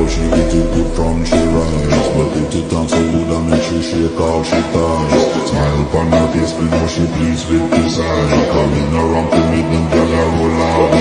how she get it good from she rise. But it on so good and make she shake all she ties. Smile upon her face, we know she pleased with this eye. Coming around to meet them, girl, I roll out